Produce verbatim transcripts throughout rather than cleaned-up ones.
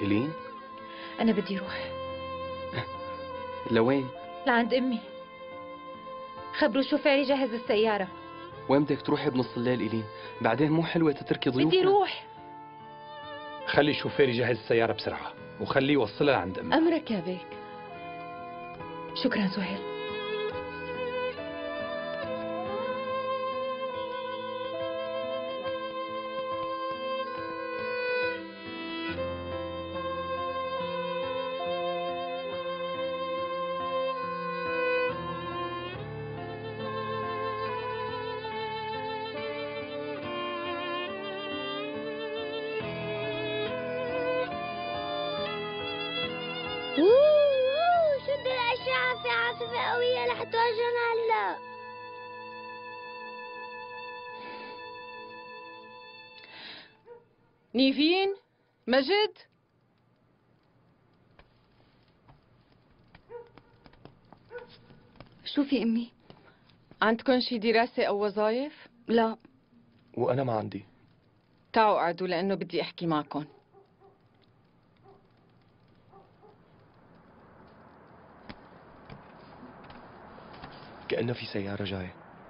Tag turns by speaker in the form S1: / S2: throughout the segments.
S1: إيلين؟
S2: أنا بدي روح.
S1: لوين؟
S2: لعند أمي. خبروا الشوفير يجهز السيارة.
S1: وين بدك تروحي بنص الليل إيلين؟ بعدين مو حلوة تتركي ضيوفنا.
S2: بدي روح.
S3: خلي الشوفير يجهز السيارة بسرعة وخليه يوصلها لعند أمها.
S2: أمرك يا بيك. شكرا سهيل.
S4: شد الأشعة، في عاصفة قوية رح تواجهنا هلا.
S5: نيفين، مجد،
S6: شوفي أمي،
S5: عندكن شي دراسة أو وظايف؟
S6: لا.
S1: وأنا ما عندي.
S5: تعوا قعدوا لأنه بدي أحكي معكم.
S1: كأنه في سيارة جاية.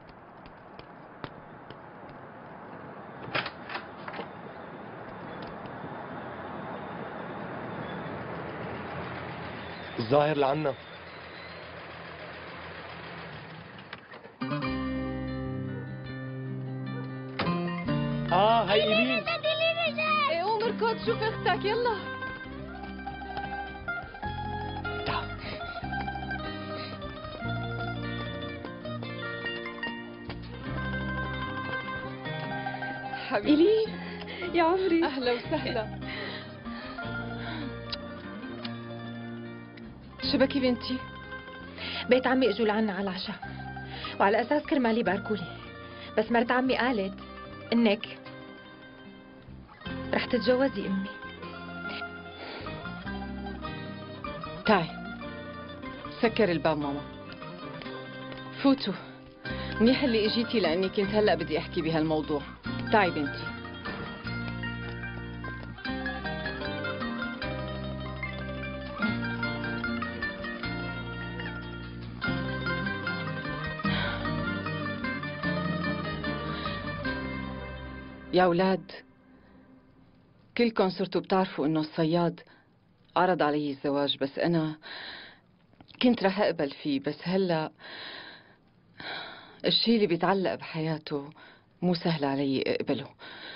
S1: الظاهر لعنا.
S3: اه هي إيلين.
S5: ايه قوم اركض شوف اختك يلا. حبيبي
S6: إيلين يا عمري،
S5: أهلا وسهلا. شبكي بنتي؟
S2: بيت عمي اجوا لعنا على العشاء، وعلى اساس كرمالي باركولي، بس مرت عمي قالت انك رح تتجوزي امي.
S5: تعي سكر الباب ماما. فوتوا. منيح اللي اجيتي لاني كنت هلا بدي احكي بهالموضوع. تعي بنتي. يا أولاد، كلكم صرتوا بتعرفوا إنه الصياد عرض علي الزواج، بس أنا كنت رح أقبل فيه، بس هلأ الشيء اللي بيتعلق بحياته مو سهل علي أقبله،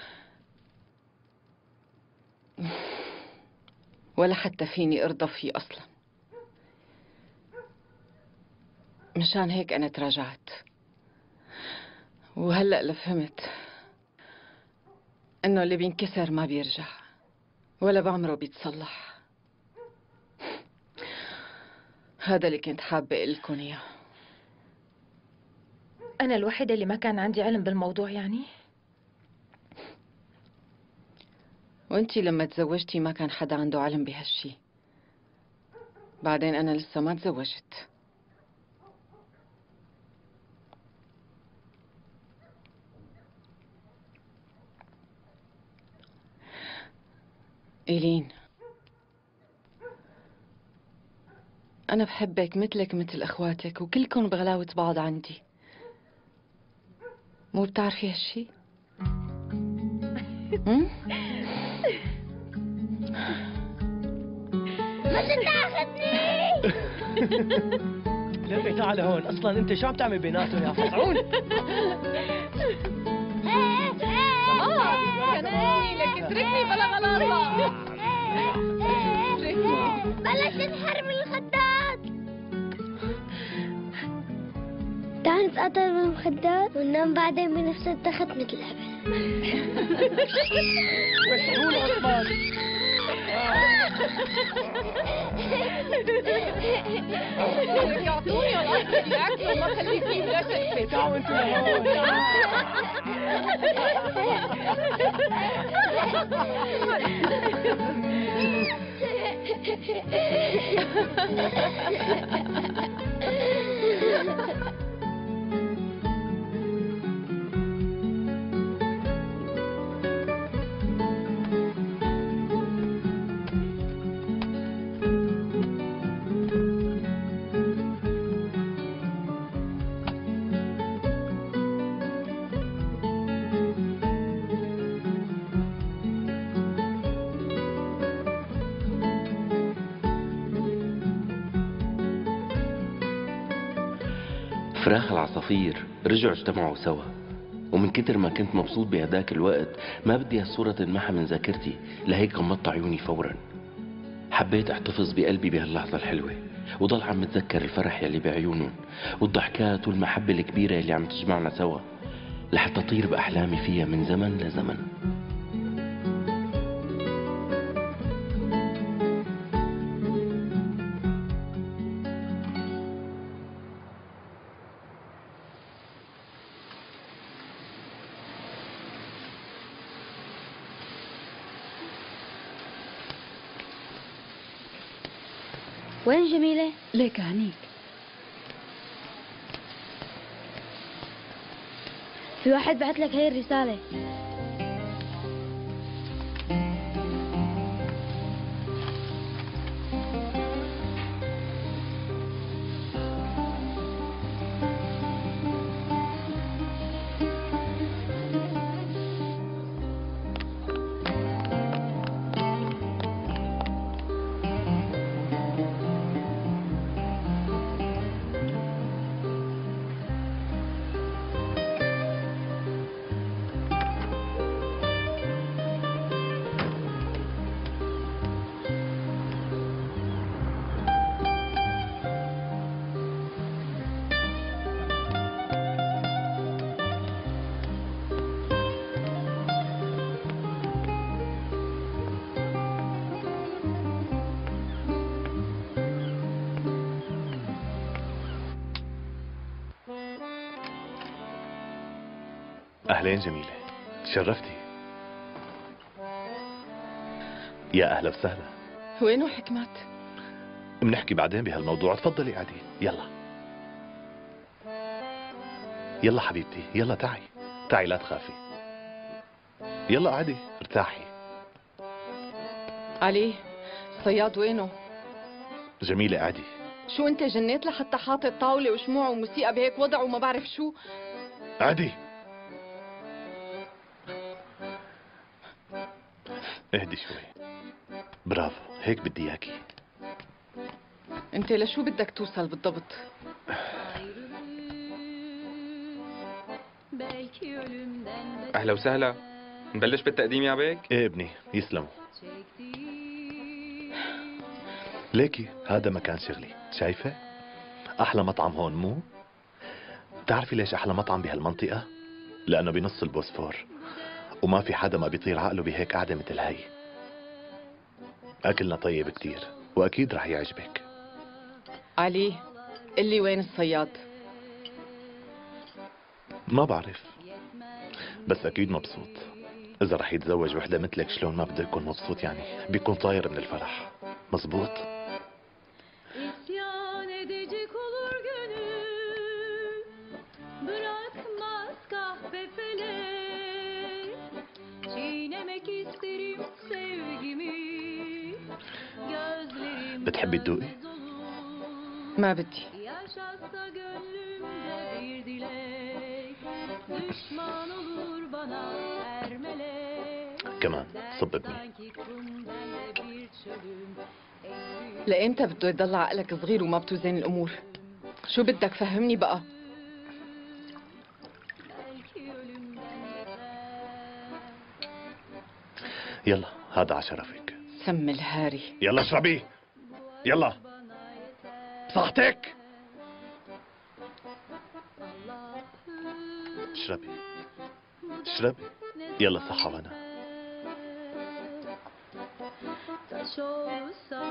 S5: ولا حتى فيني أرضى فيه أصلا. مشان هيك أنا تراجعت، وهلأ لفهمت إنه اللي بينكسر ما بيرجع ولا بعمره بيتصلح. هذا اللي كنت حابة أقول لكم إياه.
S2: انا الوحيدة اللي ما كان عندي علم بالموضوع يعني؟
S5: وانتي لما تزوجتي ما كان حدا عنده علم بهالشي. بعدين أنا لسه ما تزوجت. إيلين، أنا بحبك مثلك مثل أخواتك، وكلكم بغلاوة بعض عندي. مو بتعرفي هالشي؟
S4: ما تتاخذني.
S7: لمي تعال هون، اصلا انت شو عم تعمل بيناتهم يا فطعون؟
S5: اه كمان لك اتركني بلا غلطة.
S4: بلش تنحر من الخدات. تعال نتقاتل بالمخدات وننام بعدين بنفس التخت مثل قبل.
S7: وشعون عثمان؟
S5: يعطوني الأرض اللي أكله ما خليه فيه ولا شيء.
S7: تعالوا انتوا لهون.
S8: فراخ العصافير رجعوا اجتمعوا سوا، ومن كتر ما كنت مبسوط بهداك الوقت ما بدي هالصورة تنمحى من ذاكرتي، لهيك غمضت عيوني فورا. حبيت احتفظ بقلبي بهاللحظة الحلوة وضل عم متذكر الفرح يلي بعيونهم والضحكات والمحبة الكبيرة يلي عم تجمعنا سوا، لحتى طير بأحلامي فيها من زمن لزمن.
S4: وين جميلة؟
S6: ليك هنيك.
S4: في واحد بعت لك هاي الرسالة.
S9: أهلين جميلة، شرفتي. يا أهلا وسهلا.
S5: وينو حكمت؟
S9: بنحكي بعدين بهالموضوع، تفضلي قعدي. يلا يلا حبيبتي، يلا تعي تعي لا تخافي. يلا قعدي ارتاحي.
S5: علي صياد وينو؟
S9: جميلة قعدي.
S5: شو انت جنيت لحتى حاطط طاولة وشموع وموسيقى بهيك وضع وما بعرف شو؟
S9: قعدي. اهدي شوي. برافو، هيك بدي اياكي.
S5: انت لشو بدك توصل بالضبط؟
S1: اهلا وسهلا. نبلش بالتقديم يا بيك؟
S9: ايه ابني، يسلموا. ليكي هذا مكان شغلي، شايفة؟ أحلى مطعم هون مو؟ بتعرفي ليش أحلى مطعم بهالمنطقة؟ لأنه بنص البوسفور وما في حدا ما بيطير عقله بهيك قعدة مثل هي. أكلنا طيب كتير وأكيد رح يعجبك.
S5: علي قلي وين الصياد؟
S9: ما بعرف، بس أكيد مبسوط. إذا رح يتزوج وحدة مثلك شلون ما بده يكون مبسوط؟ يعني بيكون طاير من الفرح. مزبوط؟ بتحبي تدوقي؟
S5: ما بدي.
S9: كمان صب ابني.
S5: لإمتى بده يضل عقلك صغير وما بتوزن الأمور؟ شو بدك فهمني بقى؟
S9: يلا هذا عشرفك.
S5: سم الهاري.
S9: يلا اشربي. يلا صحتك. اشربي اشربي. يلا صحة وانا.
S6: Taş olsa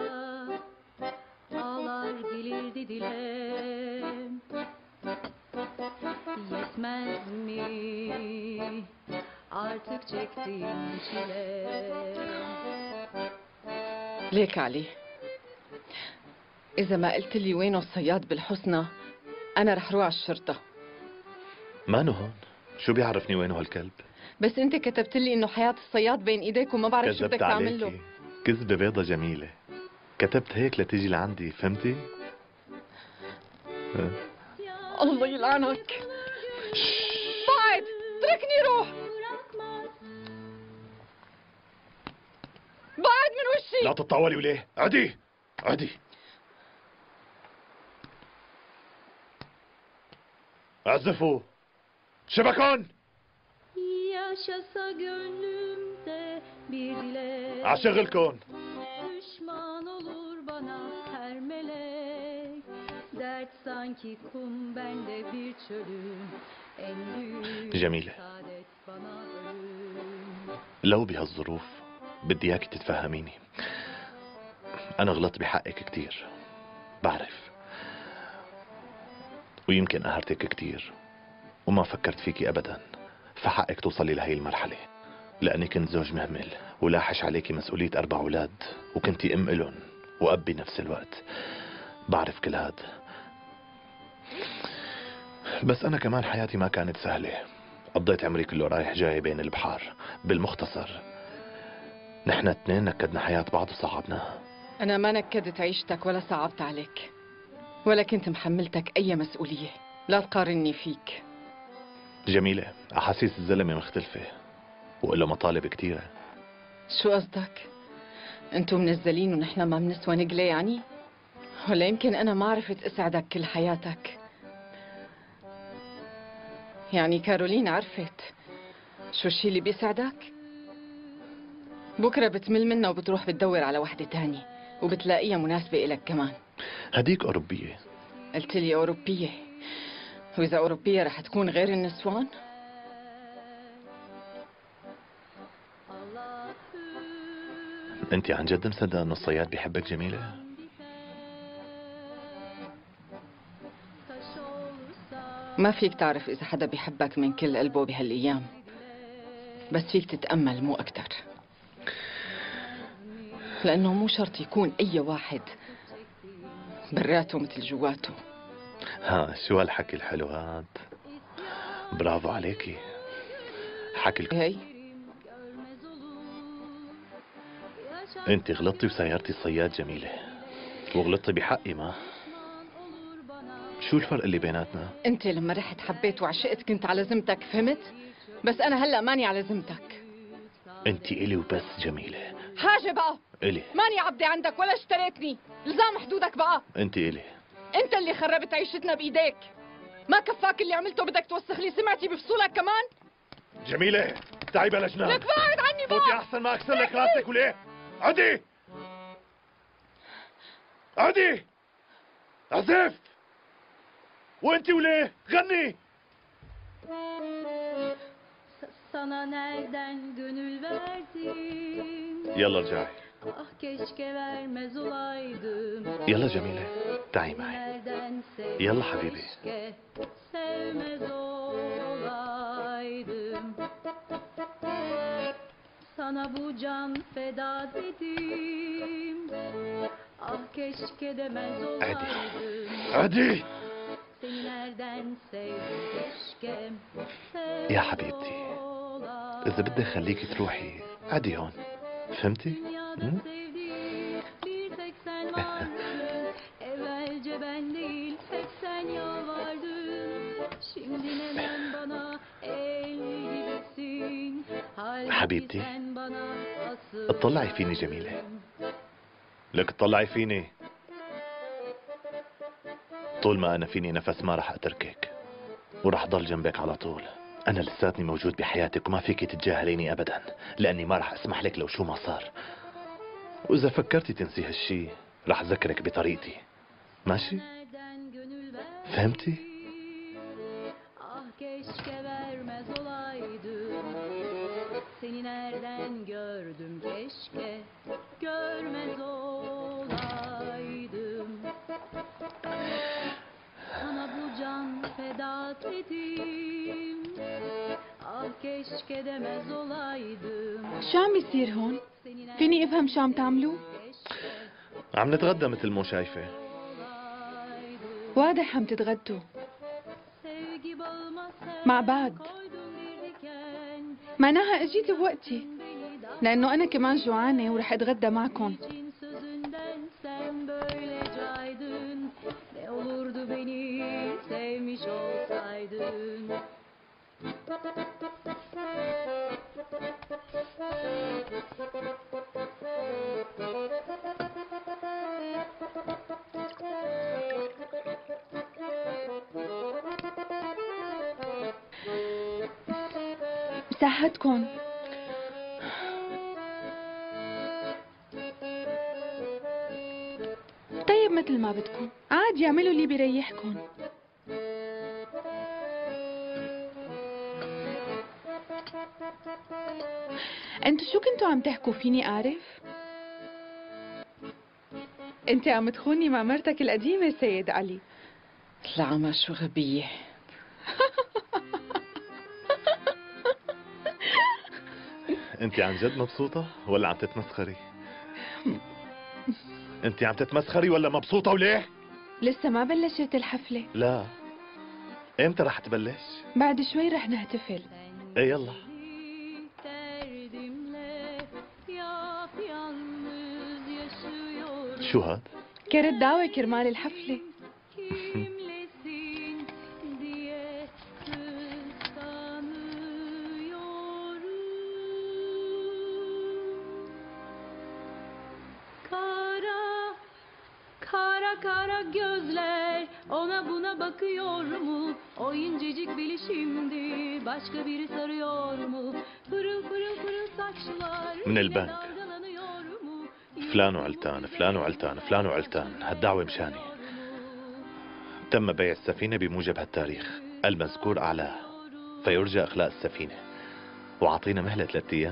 S6: ağlar gelirdi dilem. Yetmez mi artık çektiğim çile?
S5: ليك علي، إذا ما قلت لي وينه الصياد بالحسنى أنا رح روح على الشرطة.
S9: مانو هون، شو بيعرفني وينه هالكلب؟
S5: بس أنت كتبت لي إنه حياة الصياد بين إيديك وما بعرف شو بدك تعمل له.
S9: كذبة بيضة جميلة. كتبت هيك لتيجي لعندي، فهمتي؟ أه.
S5: الله يلعنك. بعد اتركني روح. بعد من وشي.
S9: لا تتطاولي وليه؟ عدي عدي. اعزفوا شبكون.
S6: Yaşasa gönlümde bir dilek.
S9: عشغلكن.
S6: Düşman olur bana her melek. Dert sanki kum bende bir çölüm. En büyük
S9: جميلة.
S6: saadet bana ölüm.
S9: لو بهالظروف بدي اياك تتفهميني. انا غلطت بحقك كتير بعرف، ويمكن قهرتك كتير وما فكرت فيكي ابدا. فحقك توصلي لهي المرحلة، لاني كنت زوج مهمل ولاحش عليكي مسؤولية اربع اولاد، وكنتي ام الن واب بنفس الوقت. بعرف كل هاد، بس انا كمان حياتي ما كانت سهلة. قضيت عمري كله رايح جاي بين البحار. بالمختصر نحن اتنين نكدنا حياة بعض وصعبناها.
S5: أنا ما نكدت عيشتك ولا صعبت عليك، ولا كنت محملتك أي مسؤولية. لا تقارني فيك.
S9: جميلة، أحاسيس الزلمة مختلفة وإلا مطالب كتيرة.
S5: شو قصدك؟ أنتو منزلين ونحن ما بنسوى نقلة يعني؟ ولا يمكن أنا ما عرفت أسعدك كل حياتك؟ يعني كارولين عرفت شو الشي اللي بيسعدك؟ بكرة بتمل منها وبتروح بتدور على وحدة تانية وبتلاقيها مناسبة إلك كمان.
S9: هديك أوروبية.
S5: قلت لي أوروبية، وإذا أوروبية رح تكون غير النسوان؟
S9: أنت عن جد مصدقة إنه الصياد بيحبك جميلة؟
S5: ما فيك تعرف إذا حدا بيحبك من كل قلبه بهالأيام، بس فيك تتأمل مو أكتر، لأنه مو شرط يكون أي واحد براته مثل جواته.
S9: ها شو هالحكي الحلو هاد؟ برافو عليكي. حكي الك...
S5: هي
S9: انت غلطتي وسايرتي الصياد جميلة، وغلطتي بحقي. ما شو الفرق اللي بيناتنا؟
S5: أنت لما رحت حبيت وعشقت كنت على ذمتك، فهمت؟ بس أنا هلأ ماني على ذمتك.
S9: انت إلي وبس جميلة.
S5: حاجة بقى،
S9: إلي.
S5: ماني عبدي عندك ولا اشتريتني. الزام حدودك بقى.
S9: انت إلي.
S5: انت اللي خربت عيشتنا بايديك. ما كفاك اللي عملته بدك توسخ لي سمعتي بفصولك كمان؟
S9: جميلة تعي بلا جنان.
S5: لك بعد عني بقى.
S9: فوتي احسن ما اكسر لك راسك. وليه؟ عدي عدي عزف. وانت وليه؟ غني.
S6: Sana nereden gönül verdim.
S9: يلا ارجعي.
S6: Ah keşke vermez olaydım.
S9: يلا جميلة تعي معي.
S6: Nereden
S9: يلا حبيبي.
S6: keşke sevmez olaydım. Sana bu can feda dedim. Ah keşke demez olaydım.
S9: عدي.
S6: Seni nereden sevdim keşke
S9: يا حبيبتي إذا بدي خليكي تروحي عدي هون، فهمتي؟
S6: Dünyada sevdiğim bir tek sen vardın. Evvelce ben değil hep sen yalvardın. Şimdi neden bana el gibisin? Halbuki
S9: حبيبتي
S6: sen bana asıl.
S9: اطلعي فيني جميلة. لك اطلعي فيني. طول ما أنا فيني نفس ما رح أتركك، ورح ضل جنبك على طول. أنا لساتني موجود بحياتك وما فيك تتجاهليني أبدا، لأني ما رح أسمح لك لو شو ما صار. وإذا فكرتي تنسي هالشي رح أذكرك بطريقتي، ماشي؟ فهمتي؟
S6: Ah keşke vermez olaydım. Seni nereden gördüm keşke görmez olaydım. Sana bu can feda dedim. Ah keşke demez olaydım.
S10: شو عم يصير هون؟ فيني افهم شو عم تعملوا؟
S9: عم نتغدى مثل مو شايفة.
S10: واضح عم تتغدوا مع بعض. معناها اجيتي بوقتي، لانه انا كمان جوعانة ورح اتغدى معكم.
S6: Sözünden sen böyle caydın. Ne olurdu beni sevmiş olsaydın.
S10: صحتكم. طيب مثل ما بدكم، عادي اعملوا اللي بيريحكم. انتو شو كنتوا عم تحكوا فيني اعرف؟ انت عم تخوني مع مرتك القديمة سيد علي.
S5: العمى شو غبية.
S9: انت عن جد مبسوطة ولا عم تتمسخري؟ انت عم تتمسخري ولا مبسوطة وليه؟
S10: لسه ما بلشت الحفلة.
S9: لا. امتى رح تبلش؟
S10: بعد شوي رح نحتفل.
S9: ايه يلا. شو هاد؟
S10: كرت دعوة كرمال الحفلة.
S6: Kara kara gözler ona buna bakıyor mu? O incecik beli şimdi başka biri sarıyor mu? Pırıl pırıl pırıl saçlar
S9: من البنك.
S6: dalgalanıyor mu?
S9: فلان وعلتان فلان وعلتان فلان وعلتان هالدعوة مشاني. تم بيع السفينة بموجب هالتاريخ المذكور أعلاه فيرجى إخلاء السفينة وعطينا مهلة ثلاثة أيام.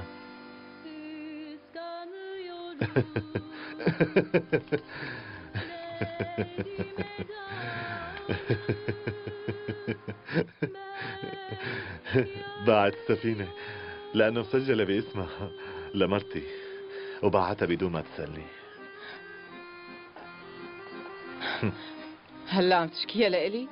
S9: باعت السفينة لأنه مسجلة باسمها لمرتي وباعتها بدون ما تسألني.
S5: هلا عم تشكيها لإلي؟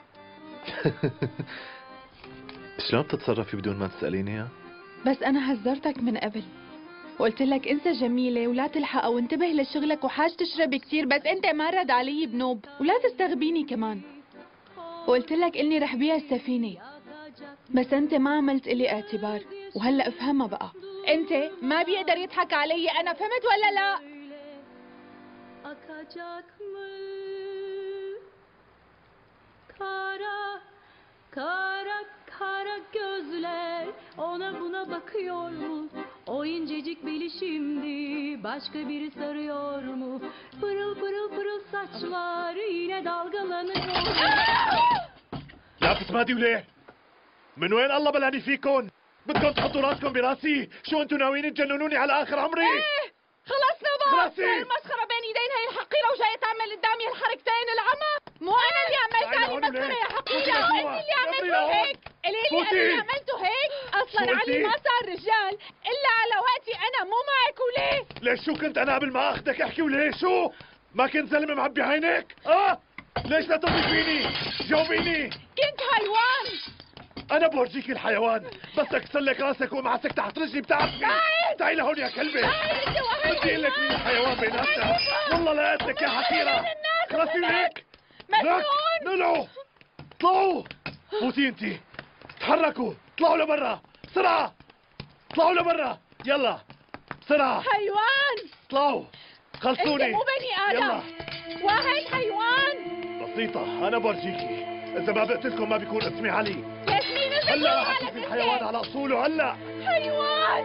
S9: شلون بتتصرفي بدون ما تسأليني يا؟
S10: بس أنا حذرتك من قبل وقلت لك انسى جميلة ولا تلحقها وانتبه لشغلك وحاج تشرب كتير، بس انت ما رد علي بنوب ولا تستغبيني كمان. وقلت لك اني رح بيع السفينة بس انت ما عملت الي اعتبار، وهلا افهمها بقى. انت ما بيقدر يضحك علي، انا فهمت ولا لا؟
S6: Kara kara kara gözler ona buna bakıyor mu? O incecik beli şimdi başka biri sarıyor mu? Pırıl pırıl pırıl saçlar yine dalgalanıyor.
S9: لا بتسمعي وليه؟ من وين الله بلاني فيكن؟ بدكم تحطوا راسكم براسي؟ شو انتوا ناويين تجننوني على اخر عمري؟
S10: ايه خلصنا بقى.
S9: خلصي.
S10: هاي المسخرة بين ايدين هاي الحقيرة وجاية تعمل قدامي الحركتين العمى. مو انا اللي عملت هاي المسخرة يا حقيرة، انت اللي عملته هيك. قولي لي انا اللي عملته هيك. اصلا علي ما صار رجال الا على وقتي انا، مو معك. وليه؟
S9: ليش شو كنت انا قبل ما اخذك احكي وليه شو؟ ما كنت زلمه معبي عينك؟ اه؟ ليش لا تثقي فيني؟ جاوبيني.
S10: كنت حيوان.
S9: انا بورجيك الحيوان بس اكسر لك راسك وامعسك تحت رجلي بتعرفي. تعي لهون يا كلبه. بدي اقول لك مين الحيوان بيناتنا. والله لا قتلك يا حقيره. خلصي ليك.
S10: مجنون.
S9: نلعوا اطلعوا. فوتي انتي. تحركوا اطلعوا لبرا بسرعه. اطلعوا لبرا يلا بسرعه.
S10: حيوان.
S9: اطلعوا خلصوني.
S10: انت مو بني ادم.
S9: يلا.
S10: واحد حيوان.
S9: بسيطه انا برجيكي. اذا ما بقتلكم ما بيكون اسمي علي.
S10: ياسمين
S9: هلا راح اشوف الحيوان على اصوله. هلا
S10: حيوان.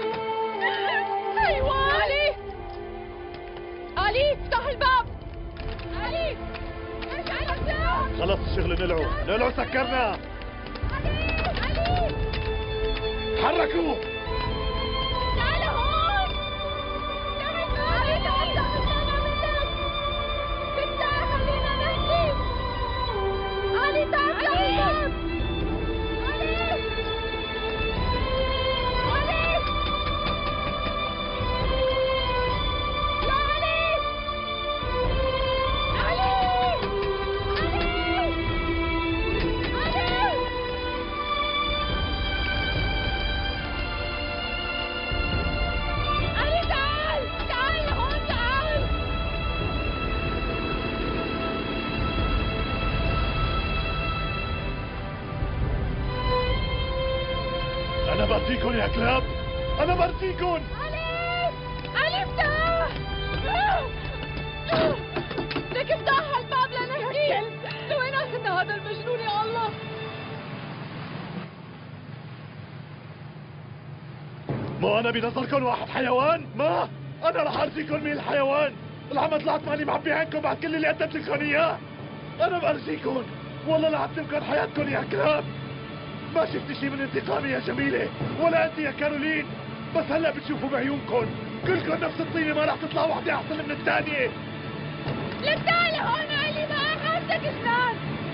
S10: حيوان. علي علي افتح الباب. علي ايش عملت؟
S9: خلص الشغل. نلعوا نلعوا سكرنا.
S10: علي
S9: تحركوا.
S10: تعال هون. علي تعال تعال تعال افتح خلينا نحكي. علي تعال تعال. علي علي يا علي. علي علي علي تعال تعال هون تعال.
S9: انا برجيكم يا كلاب. انا برجيكم.
S10: علي علي افتح. لك افتح هالباب لنحكي. لوين اخذنا هذا المجنون يا الله؟
S9: مو انا بنظركم واحد حيوان؟ ما انا رح ارجيكم مين الحيوان. العمى طلعت ماني معبي عينكم بعد كل اللي قدمت لكم اياه. انا برجيكم والله لعدمكم حياتكم يا كلاب. ما شفت شي من انتقامي يا جميلة ولا انت يا كارولين، بس هلا بتشوفوا بعيونكم كلكم نفس الطينة، ما رح تطلع وحدة احسن من الثانية.
S10: لك تعال هون علي، ما حاسك شلون.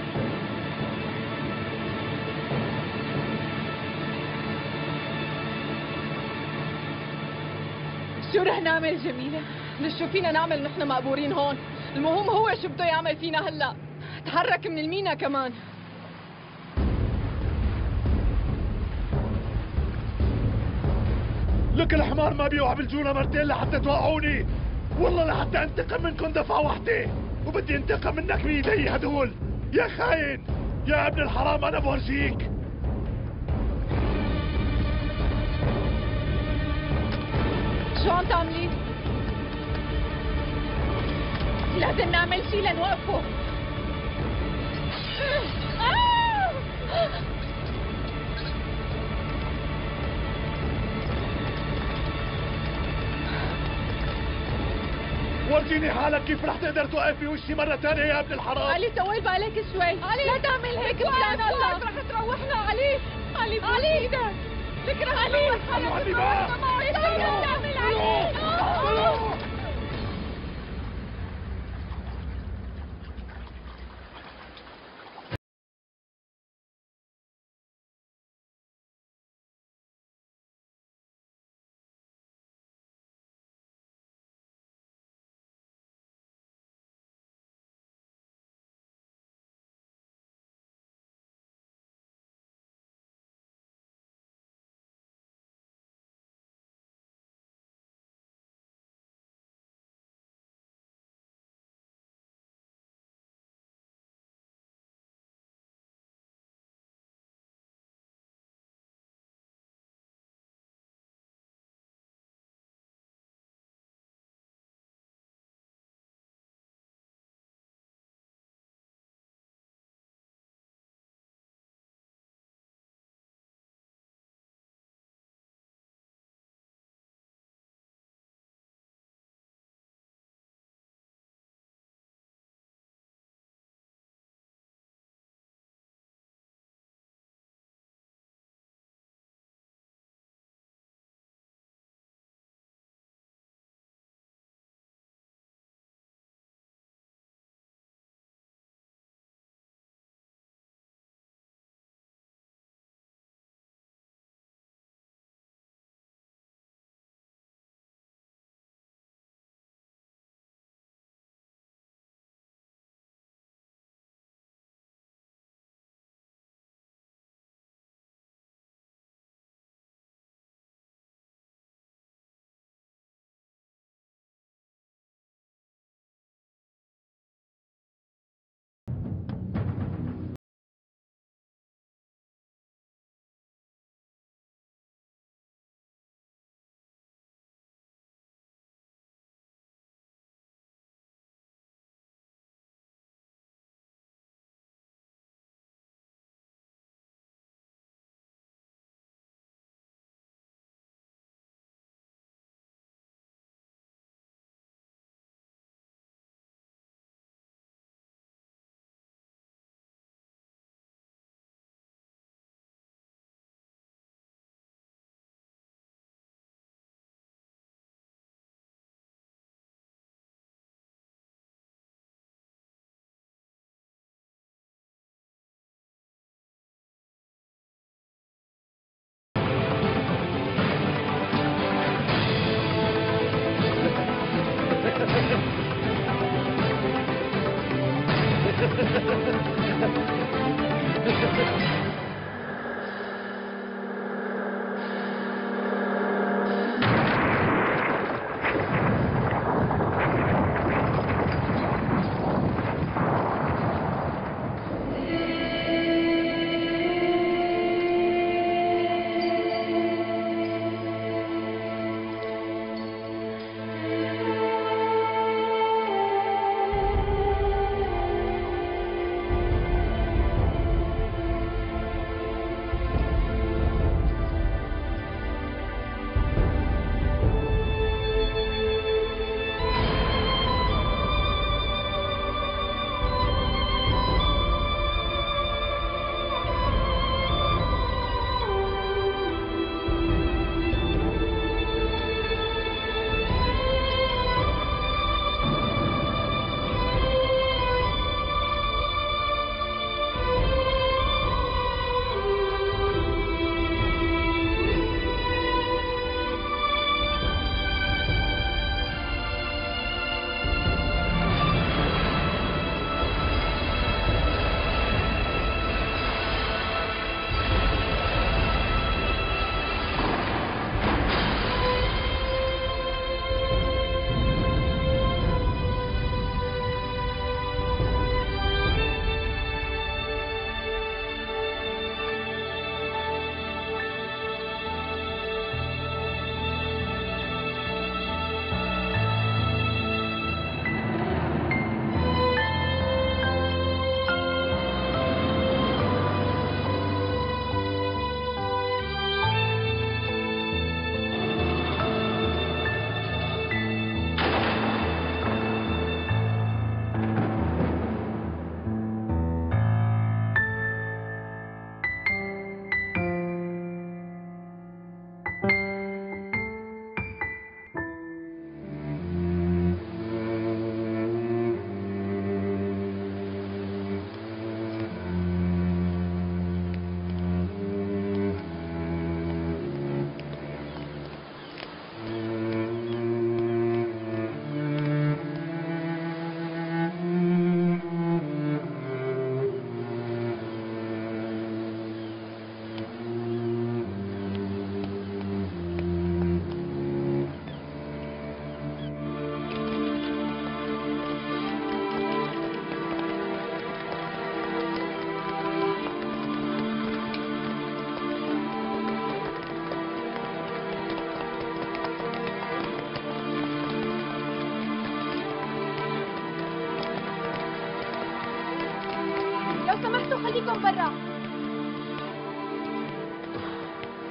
S10: شو رح نعمل جميلة؟
S5: ليش شو فينا نعمل نحن مقبورين هون؟ المهم هو شو بده يعمل فينا هلا. تحرك من المينا كمان.
S9: لك الحمار ما بيوعى بالجونة مرتين لحتى توقعوني. والله لحتى انتقم منكم دفعة واحدة، وبدي انتقم منك بإيدي هدول. يا خاين يا ابن الحرام، انا بورجيك.
S10: شو عم تعملي؟ لازم نعمل شي لنوقفه.
S9: ورجيني حالك كيف رح تقدر توقف بوشي مرة ثانية يا ابن الحرام.
S10: علي طول بالك شوي. علي لا تعمل هيك بلان الله، رح تروحنا. علي علي علي لك رح علي
S9: علي ما
S10: تعمل علي.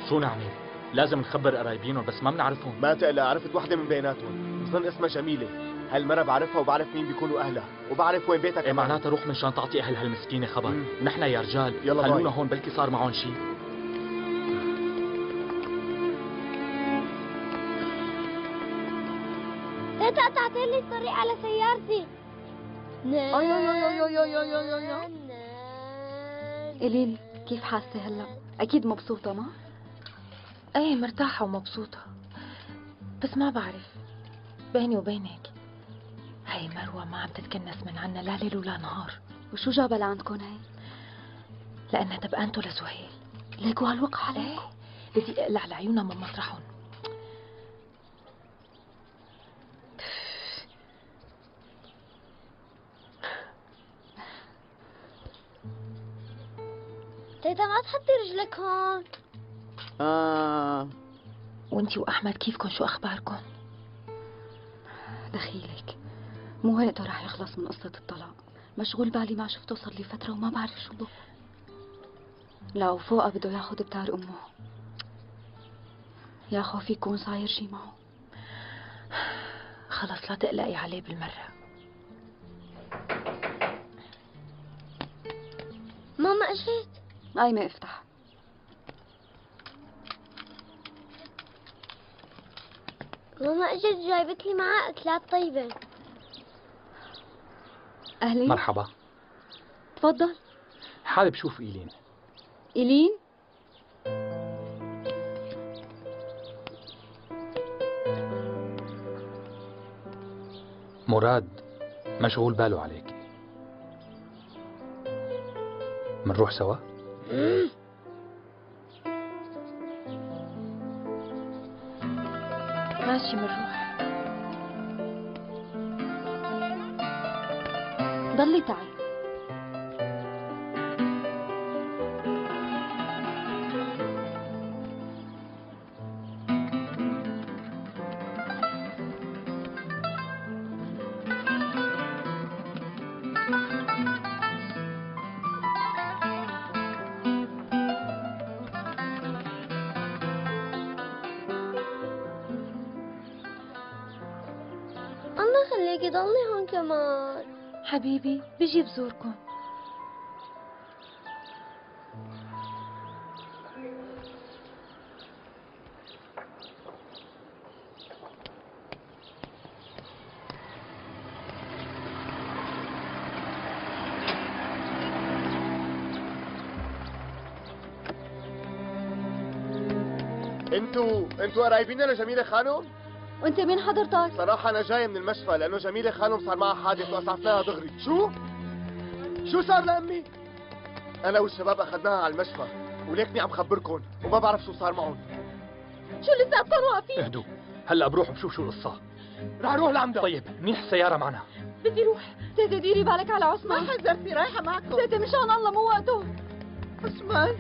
S11: شو نعمل؟ لازم نخبر قرايبينهم بس ما بنعرفهم.
S12: ما تقلق، عرفت وحده من بيناتهم، بظن اسمها جميله. هالمرة بعرفها وبعرف مين بيكونوا اهلها وبعرف وين بيتها.
S11: ايه معناتها روح منشان تعطي اهل هالمسكينه خبر. ونحن يا رجال
S12: يلا
S11: خلونا هون بلكي صار معهم شيء.
S4: تيتا تعطي لي الطريق على سيارتي.
S13: أي أي أي أي أي أي أي أي. إلين كيف حاسة هلا؟ أكيد مبسوطة ما؟
S2: ايه مرتاحة ومبسوطة، بس ما بعرف بيني وبينك هي مروة ما عم تتكنس من عنا لا ليل ولا نهار.
S13: وشو جابها لعندكم هي؟
S2: لأنها تبقانته لسهيل.
S13: ليكوا هالوقع عليكم؟
S2: ايه بدي اقلع لعيونها من مطرحهم.
S4: تيتا ما تحطي رجلك هون.
S13: آه.
S2: وانتي وأحمد كيفكن؟ شو أخباركن؟
S13: دخيلك مو وقته رح يخلص من قصة الطلاق. مشغول بالي ما شفته صار لي فترة وما بعرف شو بو. لا وفوقها بده ياخد بتار أمه. يا خوفي يكون صاير شي معه.
S2: خلص لا تقلقي عليه بالمرة.
S4: ماما اجت.
S13: اي ما افتح.
S4: ماما اجت جايبت لي معها اكلات طيبة.
S13: اهلين.
S3: مرحبا.
S13: تفضل.
S3: حابب شوف إيلين.
S13: إيلين؟
S3: مراد مشغول باله عليك. منروح سوا؟
S2: ماشي منروح.
S13: ضلي تعي.
S4: الله يخليكي ضلي هون كمان.
S2: حبيبي بيجي بزوركم.
S12: انتوا انتوا قرايبين لجميلة خانم؟
S13: وانت مين حضرتك؟
S12: صراحة أنا جاي من المشفى لأنه جميلة خانم صار معها حادث وأسعفناها دغري. شو؟ شو صار لأمي؟ أنا والشباب أخذناها على المشفى وليكني عم خبركم وما بعرف شو صار معهم.
S13: شو لساتكم واقفين؟
S3: اهدوا، هلا بروح بشوف شو القصة.
S12: رح روح لعمدها.
S3: طيب منيح السيارة معنا.
S13: بدي روح. تيتا ديري بالك على عثمان. ما حذرتي رايحة معكم. تيتا مشان الله مو وقته. عثمان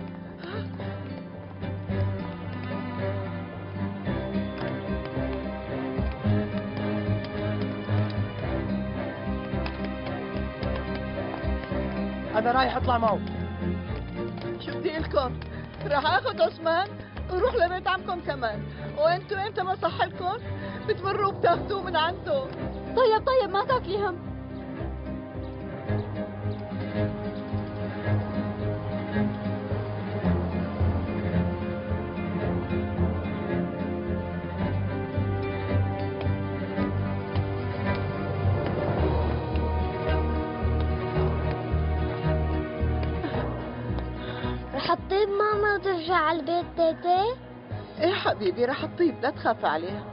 S7: أنا رايح أطلع معه.
S14: شو بدي لكم؟ رح اخذ عثمان وروح لبيت عمكم كمان، وانتوا امتى ما صح لكم بتمروا بتاخذوه من عنده.
S13: طيب طيب ما تاكلي هم.
S4: رح تطيب ماما وترجع على البيت تيتا؟
S14: ايه حبيبي رح تطيب لا تخاف عليها.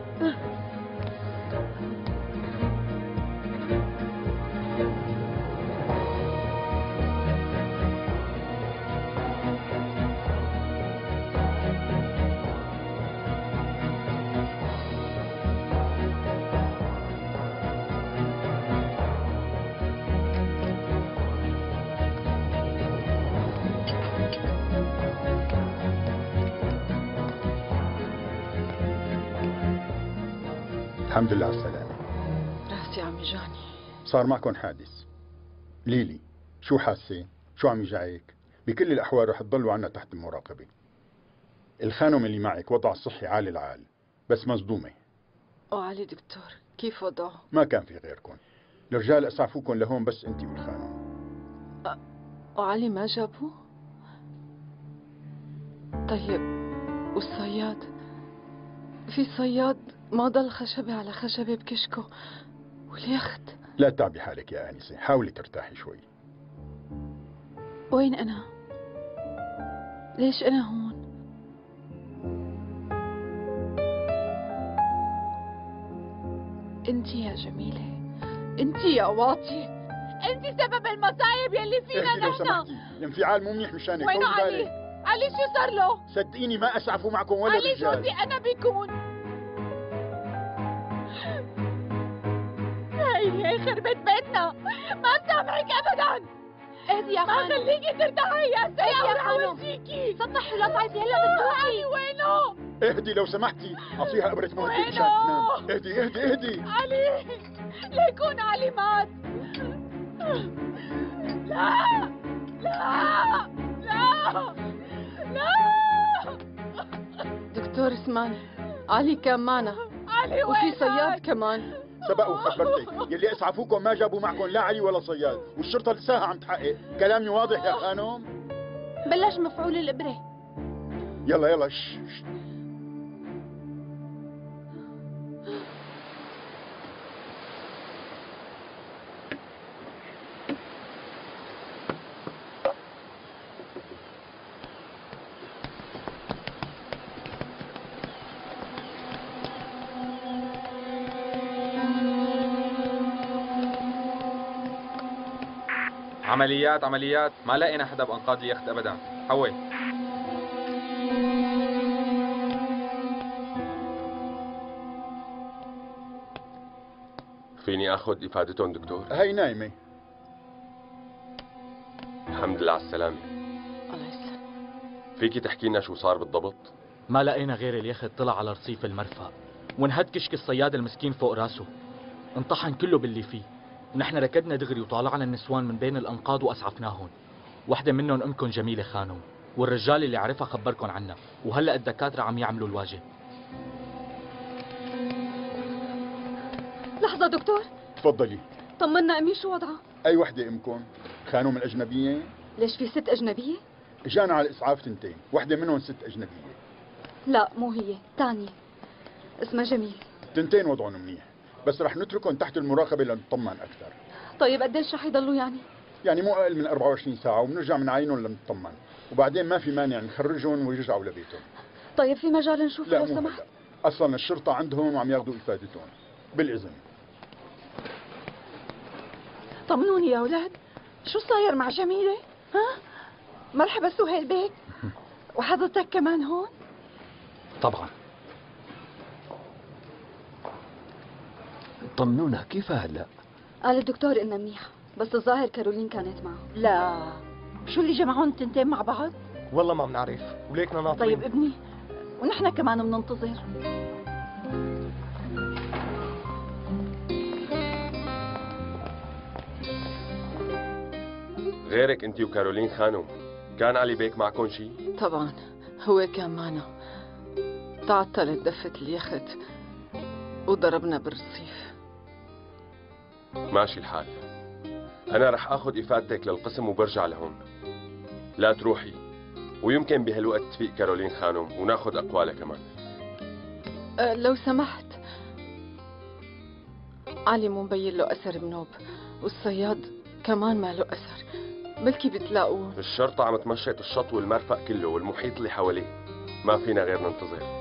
S15: الحمد لله على السلامة.
S5: راسي عمي جاني.
S15: صار معكم حادث. ليلي شو حاسين؟ شو عم يجعيك؟ بكل الأحوال رح تضلوا عنا تحت المراقبة. الخانم اللي معك وضع الصحي عالي العال، بس مصدومة.
S5: وعلي دكتور كيف وضعه؟
S15: ما كان في غيركم. الرجال اسعفوكم لهون بس انت والخانم.
S5: وعلي ما جابوه؟ طيب والصياد؟ في صياد ما ضل خشبة على خشبة بكشكه، واليخت.
S15: لا تعبي حالك يا آنسة، حاولي ترتاحي شوي.
S10: وين أنا؟ ليش أنا هون؟ انت يا جميلة، انت يا واطي، انت سبب المصايب يلي فينا
S15: اهدي لو
S10: نحن.
S15: سمحتي، الانفعال مو منيح مشانك.
S10: وينه
S15: طولي
S10: علي؟
S15: بالك.
S10: علي شو صار له؟
S15: صدقيني ما اسعفوا معكم ولا
S10: علي
S15: رجال.
S10: جوزي أنا بيكون. هاي هي خربت بيتنا، ما سامعك أبدا. اهدي يا خانم، ما خليكي ترتاحي يا سيدة، رح اوديكي. سطحي لا تعيطي هلا بتروحي. علي وينه؟
S15: اهدي لو سمحتي، اعطيها ابرة مهدئ مشان تنام. اهدي اهدي اهدي.
S10: علي ليكون علي مات. لا لا لا لا.
S5: دكتور اسمعني، علي كان معنا،
S10: علي
S5: وفي
S10: وينك؟
S5: صياد كمان.
S15: سبق وخبرتك، يلي اسعفوكم ما جابوا معكم لا علي ولا صياد، والشرطة لساها عم تحقق. كلامي واضح يا خانم؟
S10: بلش مفعول الإبرة.
S15: يلا يلا شش شش.
S1: عمليات عمليات، ما لقينا حدا بأنقاض اليخت أبدا. حول.
S16: فيني اخذ افادتهم دكتور؟
S15: هي نايمة.
S16: الحمد لله على السلامة.
S5: الله يسلمك.
S16: فيكي تحكي لنا شو صار بالضبط؟
S11: ما لقينا غير اليخت طلع على رصيف المرفأ، وانهد كشك الصياد المسكين فوق راسه، انطحن كله باللي فيه. ونحن ركضنا دغري وطالعنا النسوان من بين الانقاض واسعفناهن. وحده منهم امكم جميله خانم، والرجال اللي عرفها خبركم عنها، وهلا الدكاتره عم يعملوا الواجب.
S13: لحظة دكتور،
S15: تفضلي.
S13: طمنا أمي شو وضعها؟
S15: أي وحدة أمكم؟ خانم الأجنبية؟
S13: ليش في ست أجنبية؟
S15: اجانا على الإسعاف تنتين، وحدة منهم ست أجنبية.
S13: لا مو هي، تانية اسمها جميل.
S15: تنتين وضعهم منيح، بس رح نتركهم تحت المراقبة لنطمن أكثر.
S13: طيب قديش رح يضلوا يعني؟
S15: يعني مو أقل من أربعة وعشرين ساعة، وبنرجع بنعينهم لنطمن، وبعدين ما في مانع نخرجهم ويرجعوا لبيتهم.
S13: طيب في مجال نشوف
S15: لا
S13: لو
S15: مو
S13: سمحت؟
S15: هلا، أصلا الشرطة عندهم وعم ياخذوا إفادتهم. بالإذن.
S14: طمنوني يا أولاد، شو صاير مع جميلة؟ ها؟ مرحبا سهيل بيك، وحضرتك كمان هون؟
S3: طبعا.
S17: طمنونا كيف هلا؟
S13: قال الدكتور إنها منيحة، بس الظاهر كارولين كانت معه.
S14: لا، شو اللي جمعهم تنتين مع بعض؟
S7: والله ما بنعرف، وليكنا ناطرين.
S14: طيب ابني، ونحن كمان بننتظر.
S16: غيرك انت وكارولين خانم، كان علي بيك معكم شيء؟
S5: طبعا هو كان معنا، تعطلت دفة اليخت وضربنا بالرصيف.
S16: ماشي الحال. انا رح اخذ افادتك للقسم وبرجع لهون. لا تروحي، ويمكن بهالوقت تفيق كارولين خانم وناخذ اقوالها كمان.
S5: أه لو سمحت، علي مو مبين له اثر بنوب، والصياد كمان ما له اثر، بلكي بتلاقوه.
S16: الشرطة عم تمشط الشط والمرفأ كله والمحيط اللي حواليه، ما فينا غير ننتظر.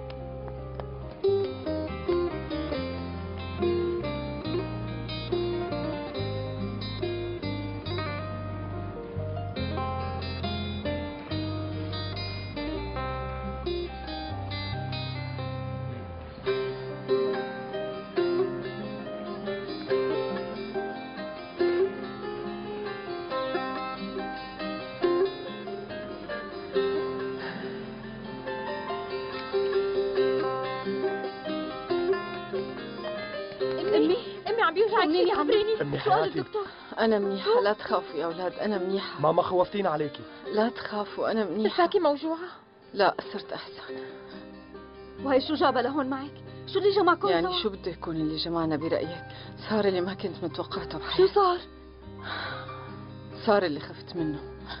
S14: طمنيني يا عمي.
S7: أمي
S14: شو قال
S7: حياتي.
S14: الدكتور؟
S5: أنا منيحة، لا تخافوا يا أولاد، أنا منيحة.
S7: ماما خوفتينا عليكي.
S5: لا تخافوا أنا منيحة.
S2: لساكي موجوعة؟
S5: لا صرت أحسن.
S13: وهي شو جابها لهون معك؟ شو اللي جمعكم
S5: يعني
S13: سوا؟
S5: شو بده يكون اللي جمعنا برأيك؟ صار اللي ما كنت متوقعته بحياتي.
S13: شو صار؟
S5: صار اللي خفت منه.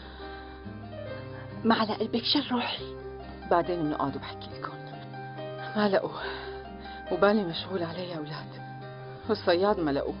S13: ما على قلبك شل روحي.
S5: بعدين بنقعد وبحكي لكم. ما لقوه وبالي مشغول علي يا أولاد، والصياد ما لقوه.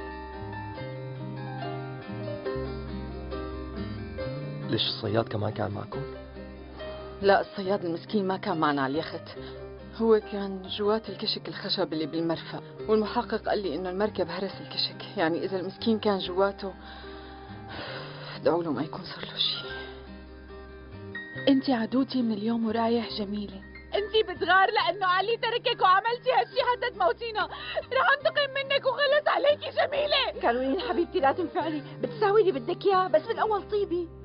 S7: ليش الصياد كمان كان معكم؟
S5: لا الصياد المسكين ما كان معنا على اليخت، هو كان جوات الكشك الخشب اللي بالمرفأ، والمحقق قال لي انه المركب هرس الكشك، يعني اذا المسكين كان جواته ادعوا له ما يكون صار له شيء.
S10: انت عدوتي من اليوم ورايح جميلة.
S14: انت بتغار لانه علي تركك وعملتي هالشي حتى تموتينا. رح انتقم منك وخلص عليكي جميلة.
S17: كارولين حبيبتي لا تنفعلي، بتساوي اللي بدك اياه بس بالاول طيبي.